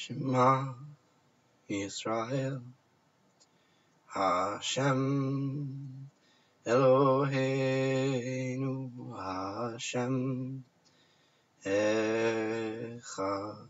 Shema Yisrael Hashem Eloheinu Hashem Echad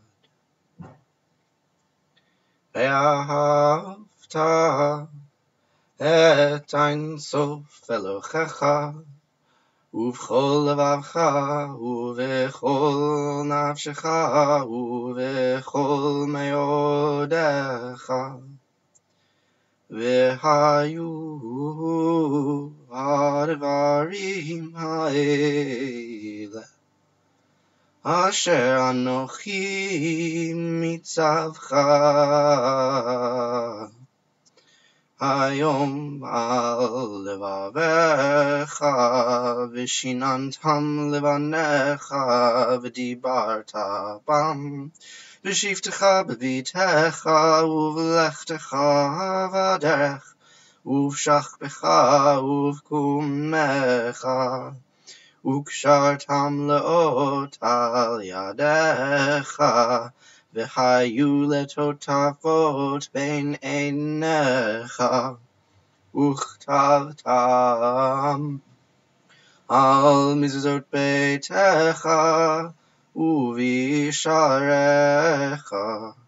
Vahafta et Ein Sof Elohecha Uv'chol levavcha, uv'chol nafshecha, uv'chol meodecha. V'hayu ha'devarim ha'ele, asher anochi mitzavcha. Hayom al levavecha v'shinantam levanecha v'dibarta bam v'shivtecha b'vitecha uv'lechtecha v'derech uv'shachbecha uv'kumecha ukshartam leot al yadecha V'hayu letotafot bein einecha Uchtavtam al mizuzot beitecha Uvisharecha